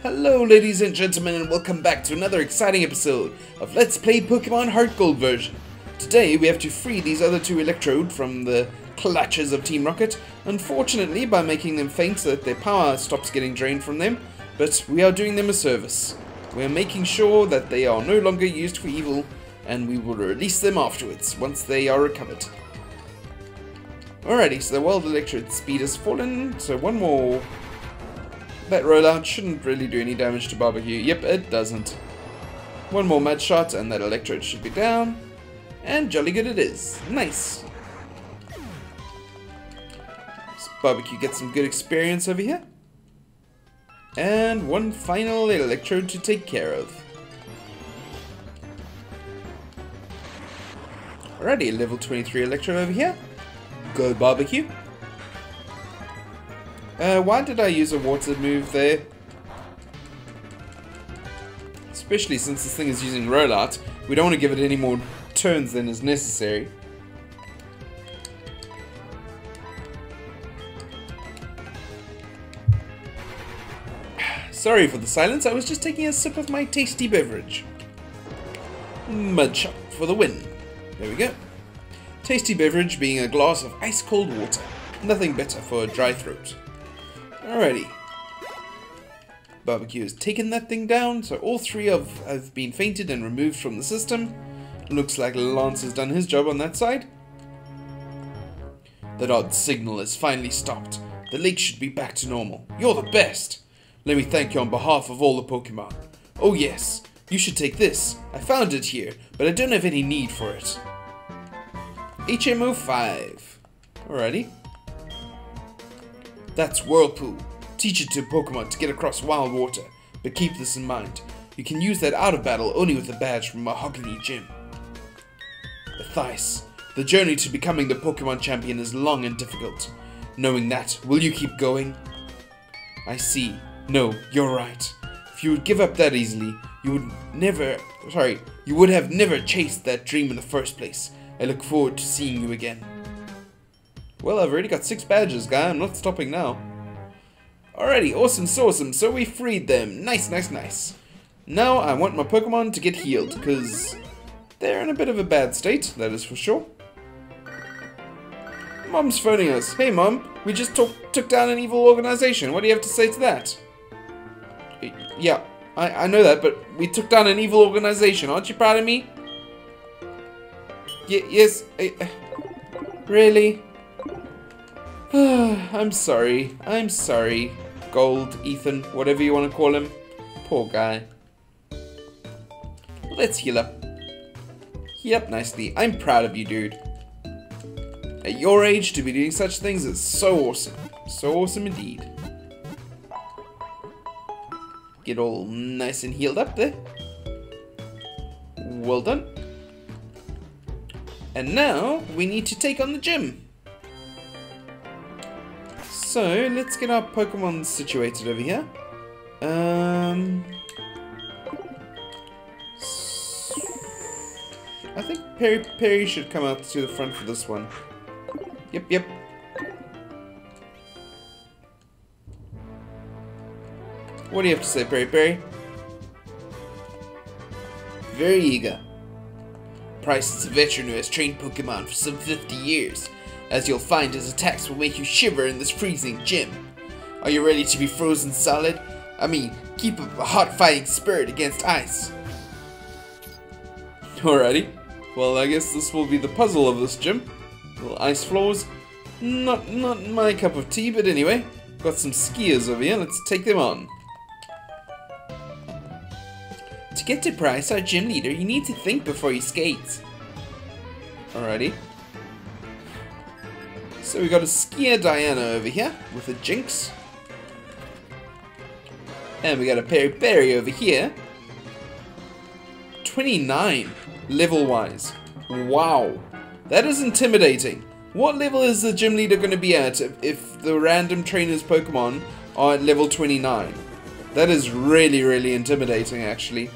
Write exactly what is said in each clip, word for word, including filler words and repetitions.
Hello ladies and gentlemen, and welcome back to another exciting episode of Let's Play Pokemon Heart Gold version. Today we have to free these other two Electrode from the clutches of Team Rocket, unfortunately by making them faint so that their power stops getting drained from them, but we are doing them a service. We are making sure that they are no longer used for evil, and we will release them afterwards, once they are recovered. Alrighty, so the Wild Electrode speed has fallen, so one more. That rollout shouldn't really do any damage to Barbecue. Yep, it doesn't. One more Mud Shot and that Electrode should be down. And jolly good it is. Nice. So Barbecue gets some good experience over here. And one final Electrode to take care of. Alrighty, level twenty-three Electrode over here. Go Barbecue. Uh, why did I use a water move there? Especially since this thing is using rollout, we don't want to give it any more turns than is necessary. Sorry for the silence, I was just taking a sip of my tasty beverage. Mud Shot for the win. There we go. Tasty beverage being a glass of ice cold water. Nothing better for a dry throat. Alrighty. Barbecue has taken that thing down, so all three of have been fainted and removed from the system. Looks like Lance has done his job on that side. That odd signal has finally stopped. The lake should be back to normal. You're the best! Let me thank you on behalf of all the Pokemon. Oh yes, you should take this. I found it here, but I don't have any need for it. H M O five. Alrighty. That's Whirlpool. Teach it to Pokemon to get across wild water, but keep this in mind. You can use that out of battle only with a badge from Mahogany Gym. Mathias, the journey to becoming the Pokemon champion is long and difficult. Knowing that, will you keep going? I see. No, you're right. If you would give up that easily, you would never, sorry, you would have never chased that dream in the first place. I look forward to seeing you again. Well, I've already got six badges, guy. I'm not stopping now. Alrighty, awesome, so awesome. So we freed them. Nice, nice, nice. Now I want my Pokemon to get healed, because they're in a bit of a bad state, that is for sure. Mom's phoning us. Hey, Mom, we just took, took down an evil organization. What do you have to say to that? Yeah, I, I know that, but we took down an evil organization. Aren't you proud of me? Y yes. I, really? I'm sorry. I'm sorry. Gold, Ethan, whatever you want to call him. Poor guy. Let's heal up. Heal up nicely. I'm proud of you, dude. At your age, to be doing such things is so awesome. So awesome indeed. Get all nice and healed up there. Well done. And now, we need to take on the gym. So, let's get our Pokemon situated over here. Um, I think Perry, Perry should come out to the front for this one. Yep, yep. What do you have to say, Perry Perry? Very eager. Price is a veteran who has trained Pokemon for some fifty years. As you'll find, his attacks will make you shiver in this freezing gym. Are you ready to be frozen solid? I mean, keep up a hot fighting spirit against ice. Alrighty. Well, I guess this will be the puzzle of this gym. Little ice floors. Not, not my cup of tea, but anyway. Got some skiers over here. Let's take them on. To get to Price, our gym leader, you need to think before you skate. Alrighty. So we got a Skier Diana over here with a Jinx. And we got a Perry Perry over here. twenty-nine level-wise. Wow. That is intimidating. What level is the gym leader going to be at if, if the random trainer's Pokemon are at level twenty-nine? That is really, really intimidating, actually.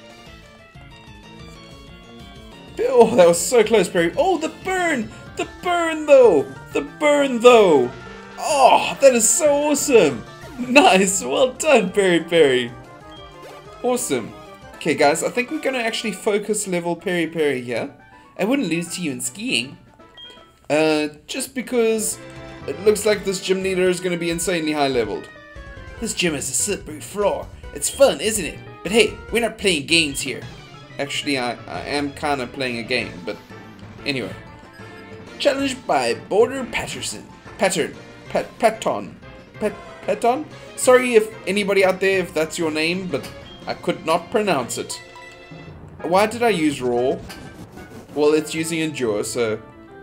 Oh, that was so close, Perry. Oh, the burn! The burn, though! The burn, though! Oh, that is so awesome! Nice, well done, Peri Peri. Awesome. Okay, guys, I think we're gonna actually focus level Peri Peri here. I wouldn't lose to you in skiing. Uh, just because it looks like this gym leader is gonna be insanely high leveled. This gym has a slippery floor. It's fun, isn't it? But hey, we're not playing games here. Actually, I, I am kind of playing a game, but anyway. Challenged by Border Patterson. Pattern. Pat, Patton. Pat, Patton? Sorry if anybody out there, if that's your name, but I could not pronounce it. Why did I use Raw? Well, it's using Endure, so...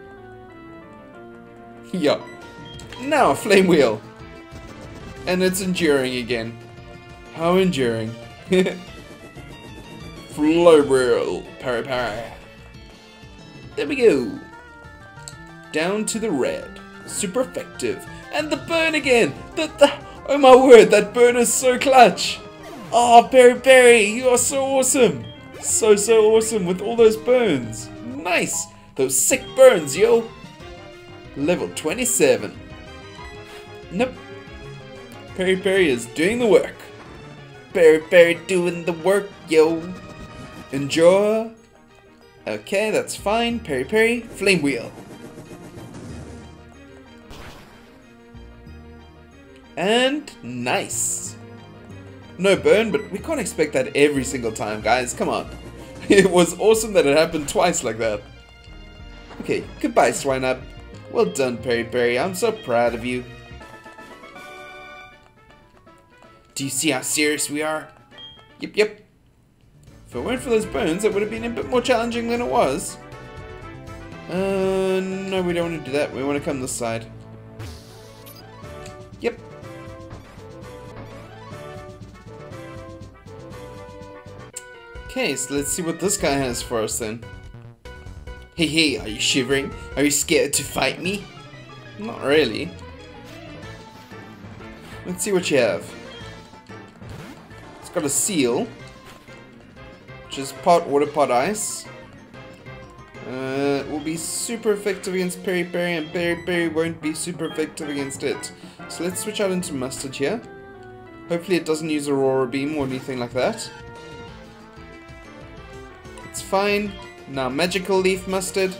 yeah. Now, Flame Wheel. And it's enduring again. How enduring. Flame Wheel. Peri Peri. There we go. Down to the red. Super effective. And the burn again. The, the, oh my word, that burn is so clutch. Oh, Peri Peri, you are so awesome. So, so awesome with all those burns. Nice. Those sick burns, yo. Level twenty-seven. Nope. Peri Peri is doing the work. Peri Peri doing the work, yo. Enjoy. Okay, that's fine. Peri Peri, Flame Wheel. And nice. No burn, but we can't expect that every single time, guys. Come on. It was awesome that it happened twice like that. Okay, goodbye, Swinub. Well done, Peri Peri. I'm so proud of you. Do you see how serious we are? Yep, yep. If it weren't for those burns, it would have been a bit more challenging than it was. Uh, no, we don't want to do that. We want to come this side. Yep. Okay, so let's see what this guy has for us then. Hey, hey, are you shivering? Are you scared to fight me? Not really. Let's see what you have. It's got a seal, which is part water, part ice. Uh, it will be super effective against Peri Peri, and Peri Peri won't be super effective against it. So let's switch out into Mustard here. Hopefully it doesn't use Aurora Beam or anything like that. It's fine. Now Magical Leaf Mustard.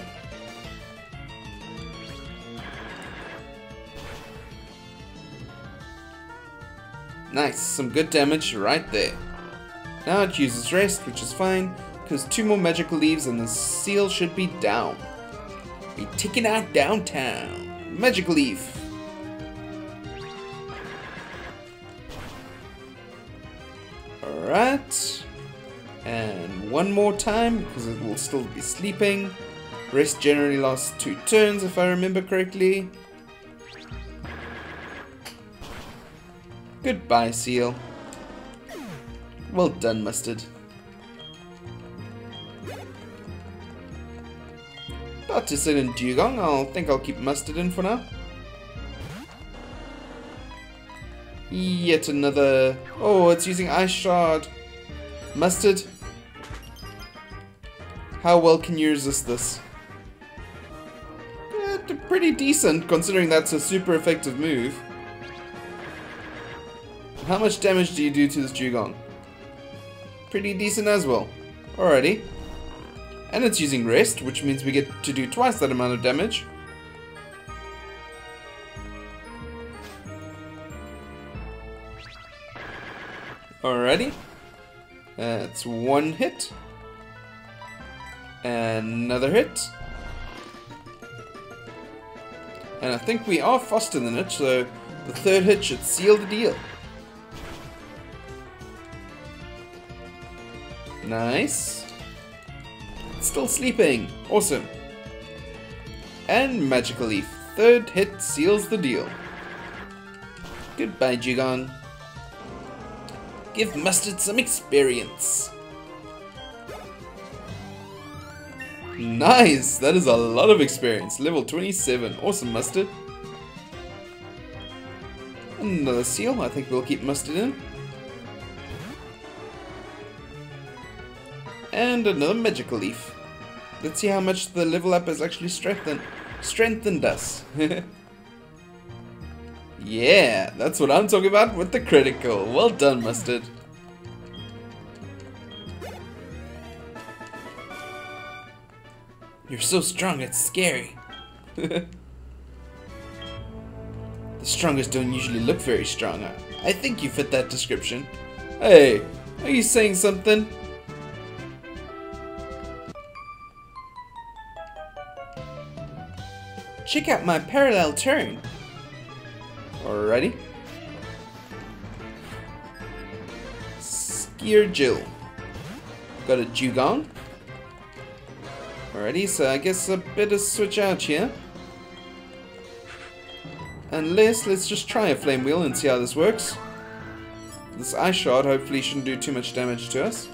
Nice, some good damage right there. Now it uses Rest, which is fine, because two more Magical Leaves and the seal should be down. Be ticking out downtown. Magical Leaf. Alright. And one more time, because it will still be sleeping. Rest generally lasts two turns, if I remember correctly. Goodbye, Seal. Well done, Mustard. About to sit in Dugong. I'll think I'll keep Mustard in for now. Yet another... oh, it's using Ice Shard. Mustard. How well can you resist this? Eh, pretty decent, considering that's a super effective move. How much damage do you do to this Dugong? Pretty decent as well. Alrighty. And it's using Rest, which means we get to do twice that amount of damage. Alrighty. Uh, it's one hit. Another hit. And I think we are faster than it, so the third hit should seal the deal. Nice. It's still sleeping. Awesome. And Magical Leaf. Third hit seals the deal. Goodbye, Dugong. Give Mustard some experience. Nice! That is a lot of experience. Level twenty-seven. Awesome, Mustard. Another seal. I think we'll keep Mustard in. And another Magical Leaf. Let's see how much the level up has actually strengthened strengthened us. Yeah, that's what I'm talking about with the critical. Well done, Mustard. You're so strong, it's scary. The strongest don't usually look very strong. I think you fit that description. Hey, are you saying something? Check out my parallel turn. Alrighty. Skier Jill. Got a Dewgong. Alrighty, so I guess a bit of switch out here. Unless, let's just try a Flame Wheel and see how this works. This Ice Shard hopefully shouldn't do too much damage to us.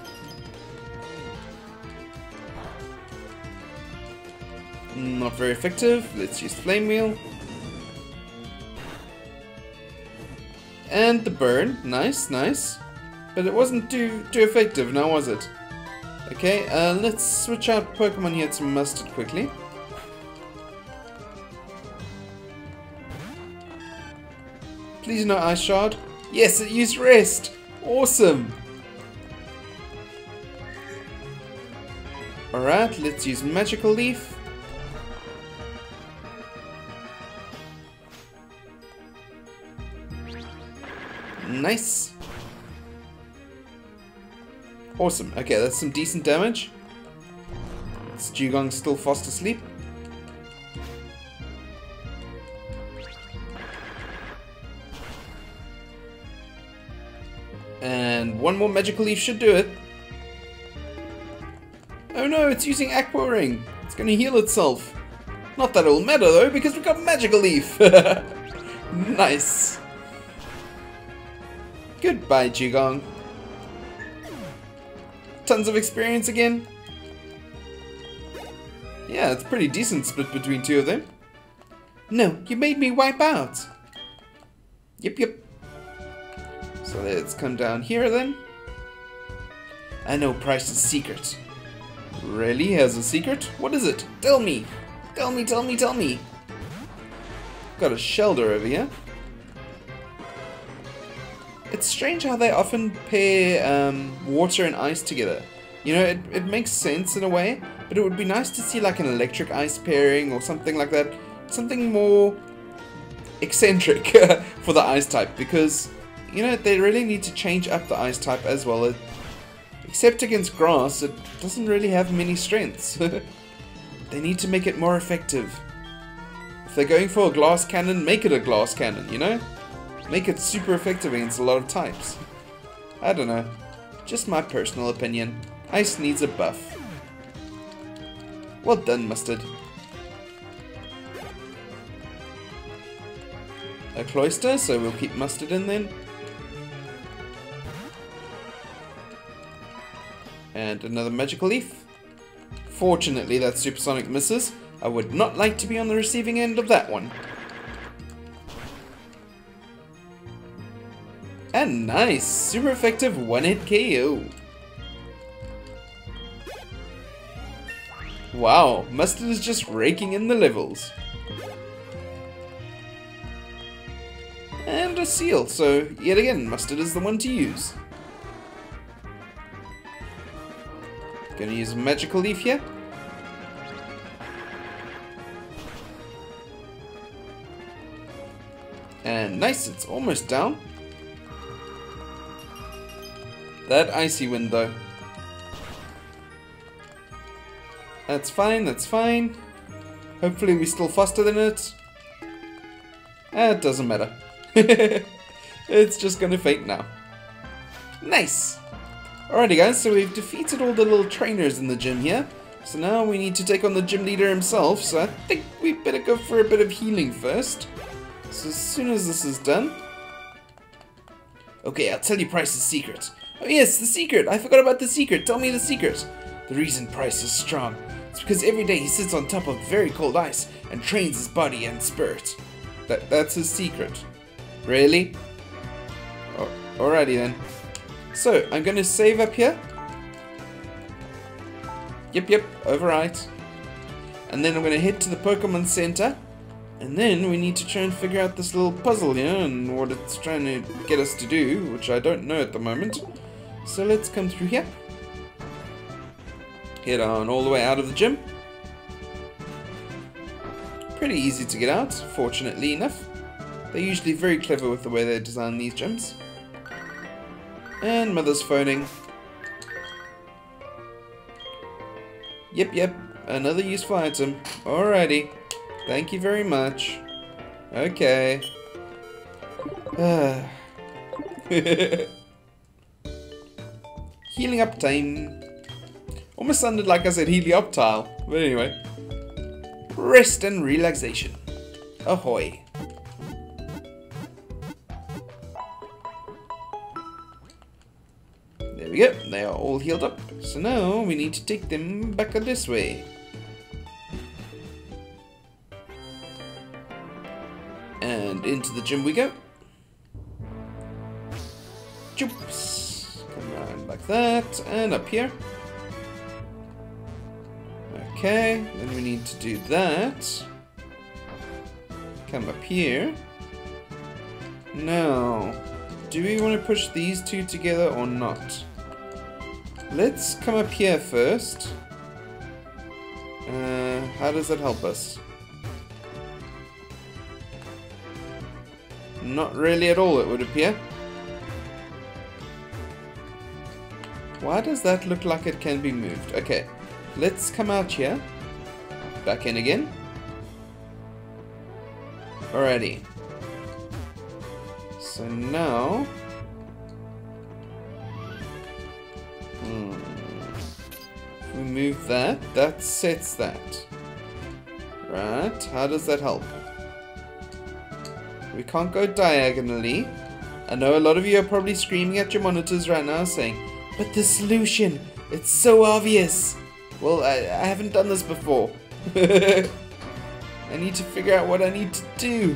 Not very effective. Let's use Flame Wheel. And the burn. Nice, nice. But it wasn't too too effective, now was it? Okay, uh, let's switch out Pokemon here to Mustard quickly. Please no Ice Shard. Yes, it used Rest. Awesome. Alright, let's use Magical Leaf. Nice. Awesome. Okay, that's some decent damage. This Dewgong's still fast asleep. And one more Magical Leaf should do it. Oh no, it's using Aqua Ring. It's gonna heal itself. Not that it'll matter though, because we've got Magical Leaf. Nice. Goodbye, Dewgong. Tons of experience again. Yeah, it's a pretty decent split between two of them. No, you made me wipe out. Yep, yep. So let's come down here then. I know Pryce's secret. Really? He has a secret? What is it? Tell me! Tell me, tell me, tell me! Got a Shelder over here. It's strange how they often pair um, water and ice together. You know, it, it makes sense in a way, but it would be nice to see like an electric ice pairing or something like that. Something more eccentric for the ice type, because, you know, they really need to change up the ice type as well. It, except against grass, it doesn't really have many strengths. They need to make it more effective. If they're going for a glass cannon, make it a glass cannon, you know? Make it super effective against a lot of types. I don't know. Just my personal opinion. Ice needs a buff. Well done, Mustard. A Cloyster, so we'll keep Mustard in then. And another Magical Leaf. Fortunately, that Supersonic misses. I would not like to be on the receiving end of that one. And nice! Super effective one-hit K O. Wow, Mustard is just raking in the levels. And a Seal, so yet again, Mustard is the one to use. Gonna use a Magical Leaf here. And nice, it's almost down. That Icy Wind though. That's fine, that's fine. Hopefully we're still faster than it. Ah, it doesn't matter. It's just gonna faint now. Nice! Alrighty guys, so we've defeated all the little trainers in the gym here. So now we need to take on the gym leader himself, so I think we better go for a bit of healing first. So as soon as this is done... Okay, I'll tell you Pryce's secret. Oh yes, the secret! I forgot about the secret! Tell me the secret! The reason Pryce is strong is because every day he sits on top of very cold ice and trains his body and spirit. That, that's his secret. Really? Oh, alrighty then. So, I'm gonna save up here. Yep, yep, overwrite. And then I'm gonna head to the Pokemon Center And then we need to try and figure out this little puzzle here and what it's trying to get us to do, which I don't know at the moment. So let's come through here. Head on all the way out of the gym. Pretty easy to get out, fortunately enough. They're usually very clever with the way they design these gyms. And Mother's phoning. Yep, yep, another useful item. Alrighty. Thank you very much. Okay. Healing up time. Almost sounded like I said helioptile. But anyway. Rest and relaxation. Ahoy. There we go. They are all healed up. So now we need to take them back this way. And into the gym we go. Jumps. Come around like that. And up here. Okay. Then we need to do that. Come up here. Now, do we want to push these two together or not? Let's come up here first. Uh, how does that help us? Not really at all, it would appear. Why does that look like it can be moved? Okay, let's come out here. Back in again. Alrighty. So now... Hmm. If we move that, that sets that. Right, how does that help? We can't go diagonally. I know a lot of you are probably screaming at your monitors right now saying, but the solution, it's so obvious. Well, I, I haven't done this before. I need to figure out what I need to do.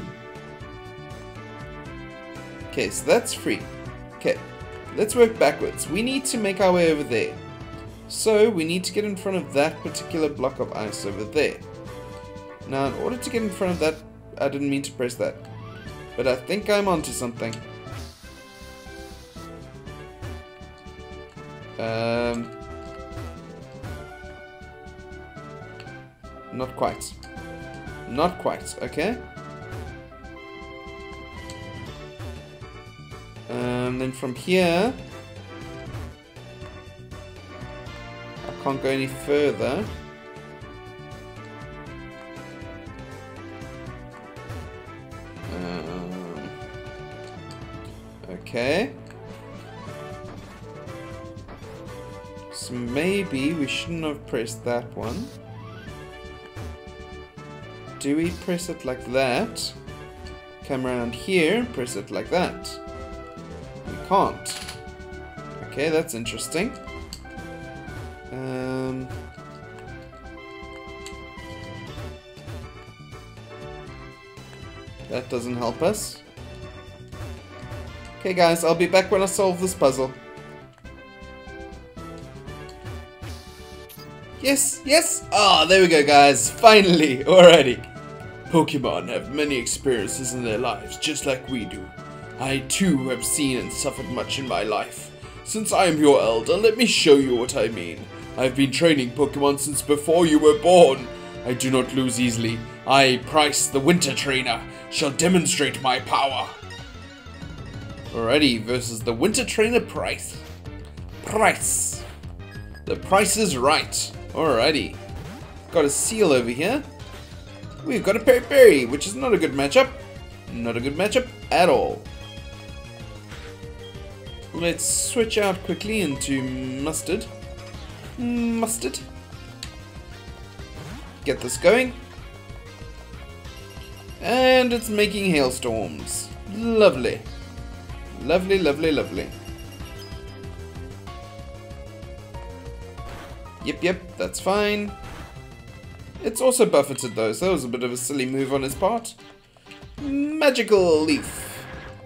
Okay, so that's free. Okay, let's work backwards. We need to make our way over there. So, we need to get in front of that particular block of ice over there. Now, in order to get in front of that, I didn't mean to press that. But I think I'm onto something. Um, not quite. Not quite, okay. Um, then from here, I can't go any further. Um, okay. So maybe we shouldn't have pressed that one. Do we press it like that? Come around here and press it like that. We can't. Okay, that's interesting. Um, that doesn't help us. Okay guys, I'll be back when I solve this puzzle. Yes, yes! Ah, oh, there we go guys, finally, alrighty. Pokemon have many experiences in their lives, just like we do. I too have seen and suffered much in my life. Since I am your elder, let me show you what I mean. I've been training Pokemon since before you were born. I do not lose easily. I, Pryce, the Winter Trainer, shall demonstrate my power. Alrighty, versus the Winter Trainer Pryce. Pryce. The price is right. Alrighty. Got a seal over here. We've got a Peri-Peri, which is not a good matchup. Not a good matchup at all. Let's switch out quickly into Mustard. Mustard. Get this going. And it's making hailstorms. Lovely. Lovely, lovely, lovely. Yep, yep, that's fine. It's also buffeted though, so that was a bit of a silly move on his part. Magical Leaf.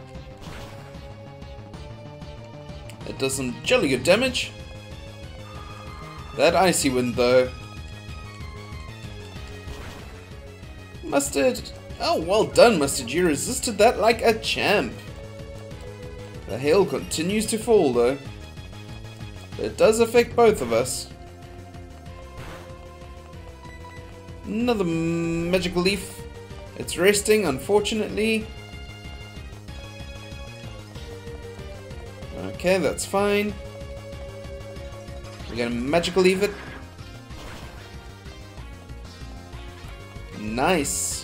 It does some jolly good damage. That Icy Wind though. Mustard, Oh, well done, Mustard. You resisted that like a champ. The hail continues to fall, though. It does affect both of us. Another magical leaf. It's resting, unfortunately. Okay, that's fine. We're gonna magical leaf it. Nice.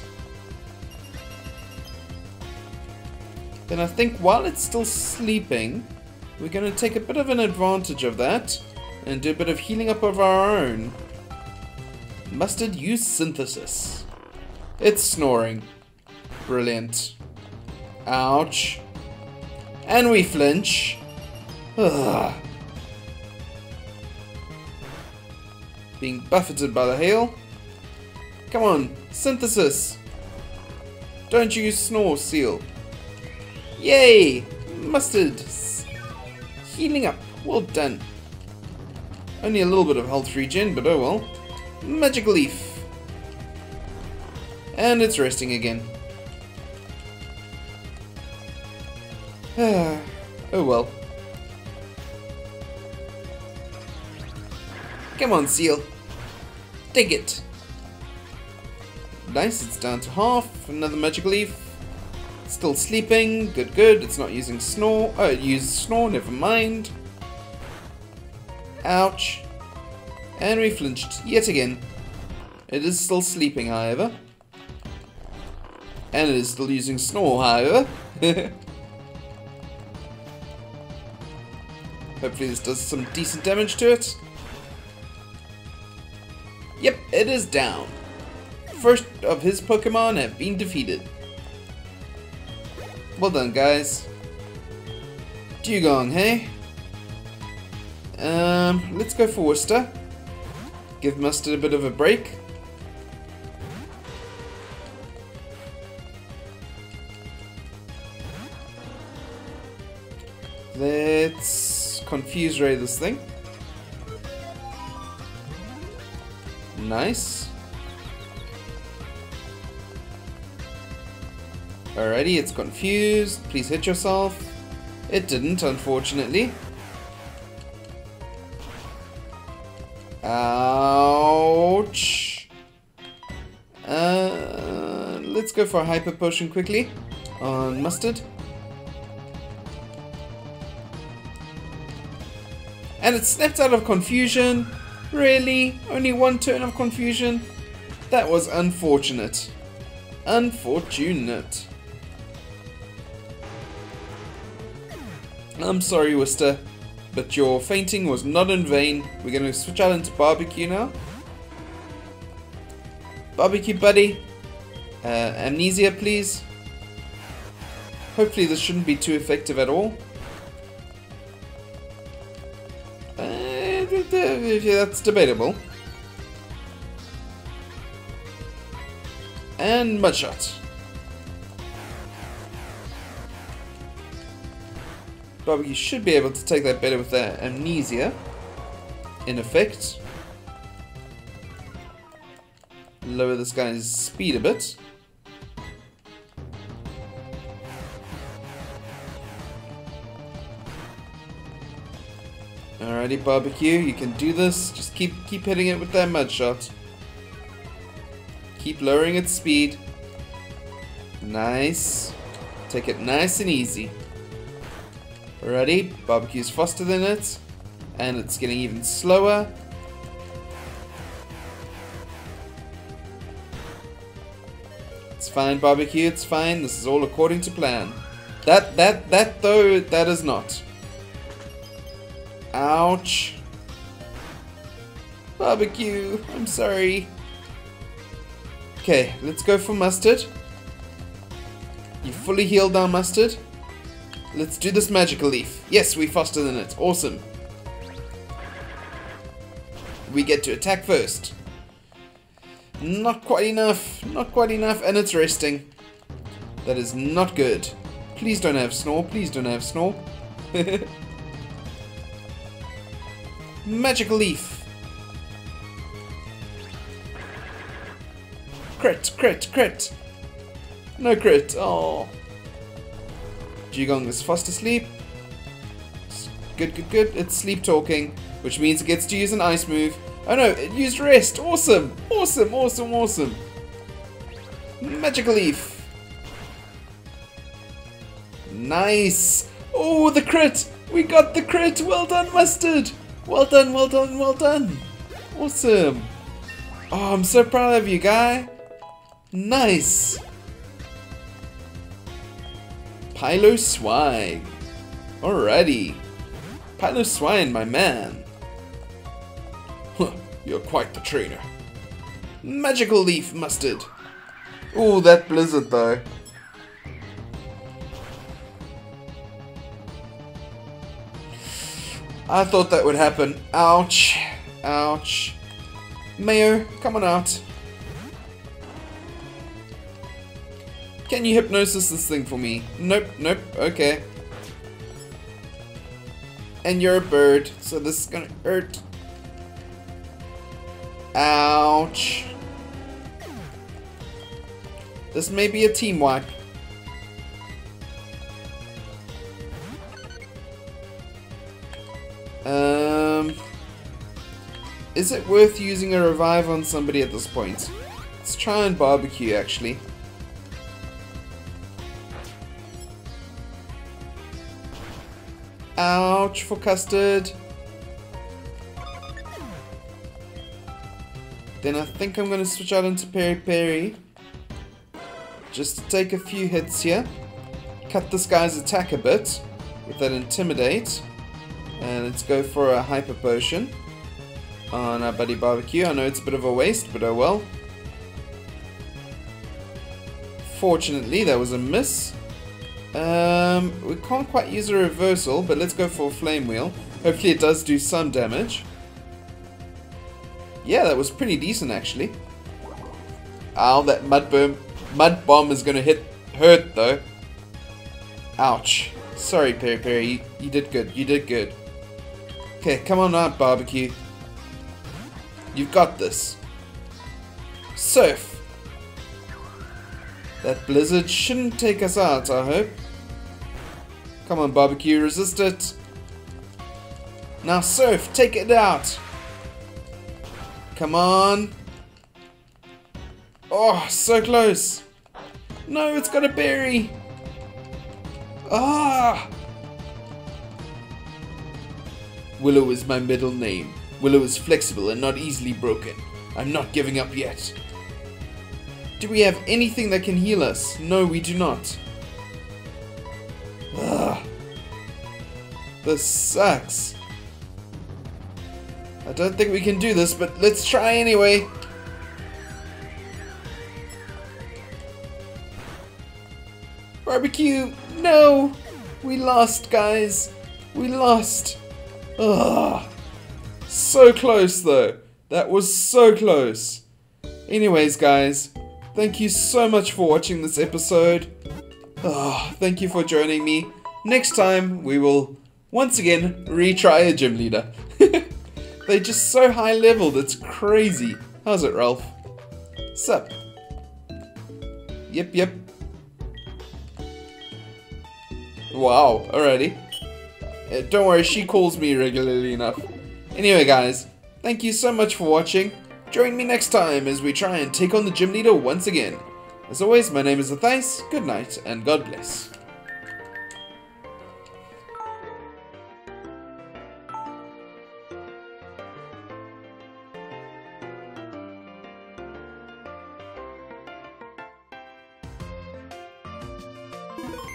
Then I think while it's still sleeping, we're going to take a bit of an advantage of that and do a bit of healing up of our own. Mustard, use synthesis. It's snoring. Brilliant. Ouch. And we flinch. Ugh. Being buffeted by the hail. Come on, synthesis. Don't you snore, Seal. Yay! Mustard! Healing up. Well done. Only a little bit of health regen, but oh well. Magic leaf. And it's resting again. Oh well. Come on, Seal. Dig it. Nice, it's down to half. Another magic leaf. Still sleeping. Good, good. It's not using snore. Oh, it used snore. Never mind. Ouch. And we flinched yet again. It is still sleeping, however. And it is still using snore, however. Hopefully this does some decent damage to it. Yep, it is down. First of his Pokemon have been defeated. Well done, guys. Dugong, hey? Um, let's go for Worcester. Give Mustard a bit of a break. Let's confuse ray this thing. Nice. Alrighty, it's confused. Please hit yourself. It didn't, unfortunately. Ouch. Uh, let's go for a hyper potion quickly on Mustard. And it snapped out of confusion. Really? Only one turn of confusion? That was unfortunate. Unfortunate. I'm sorry, Worcester, but your fainting was not in vain. We're going to switch out into Barbecue now. Barbecue buddy. Uh, amnesia, please. Hopefully this shouldn't be too effective at all. Uh, that's debatable. And Mudshot. Barbecue should be able to take that better with their amnesia in effect. Lower this guy's speed a bit. Alrighty, Barbecue, you can do this. Just keep keep hitting it with that Mudshot. Keep lowering its speed. Nice. Take it nice and easy. Alrighty, Barbecue's faster than it, and it's getting even slower. It's fine, Barbecue, it's fine. This is all according to plan. That, that, that though, that is not. Ouch. Barbecue, I'm sorry. Okay, let's go for Mustard. You fully healed now, Mustard. Let's do this magical leaf. Yes, we faster than it. Awesome. We get to attack first. Not quite enough. Not quite enough. And it's resting. That is not good. Please don't have snore. Please don't have snore. Magical leaf. Crit, crit, crit. No crit. Oh. Jigong is fast asleep. Good, good, good. It's sleep talking, which means it gets to use an ice move. Oh no, it used rest. Awesome. Awesome, awesome, awesome. Magical Leaf. Nice. Oh, the crit. We got the crit. Well done, Mustard. Well done, well done, well done. Awesome. Oh, I'm so proud of you, guy. Nice. Piloswine. Alrighty. Piloswine, my man. Huh, you're quite the trainer. Magical Leaf, Mustard. Oh, that blizzard though. I thought that would happen. Ouch. Ouch. Mayo, come on out. Can you hypnosis this thing for me? Nope, nope, okay. And you're a bird, so this is gonna hurt. Ouch. This may be a team wipe. Um, is it worth using a revive on somebody at this point? Let's try and barbecue, actually. Ouch for Custard. Then I think I'm going to switch out into Peri Peri. Just to take a few hits here. Cut this guy's attack a bit with that Intimidate. And let's go for a Hyper Potion on our buddy Barbecue. I know it's a bit of a waste, but oh well. Fortunately, that was a miss. Um, we can't quite use a reversal, but let's go for a Flame Wheel. Hopefully it does do some damage. Yeah, that was pretty decent actually. Ow, that mud bomb, mud bomb is gonna hit hurt though. Ouch. Sorry, Peri Peri, you, you did good, you did good. Okay, come on out, Barbecue. You've got this. Surf. That blizzard shouldn't take us out, I hope. Come on, Barbecue, resist it. Now, Surf, take it out. Come on. Oh, so close. No, it's got a berry. Ah. Willow is my middle name. Willow is flexible and not easily broken. I'm not giving up yet. Do we have anything that can heal us? No, we do not. Ugh. This sucks. I don't think we can do this, but let's try anyway. Barbecue! No! We lost, guys. We lost. Ugh. So close, though. That was so close. Anyways, guys, thank you so much for watching this episode. Oh, thank you for joining me. Next time, we will once again retry a gym leader. They're just so high leveled, it's crazy. How's it, Ralph? Sup? Yep, yep. Wow, alrighty. Uh, don't worry, she calls me regularly enough. Anyway, guys, thank you so much for watching. Join me next time as we try and take on the gym leader once again. As always, my name is Athais, good night, and God bless. You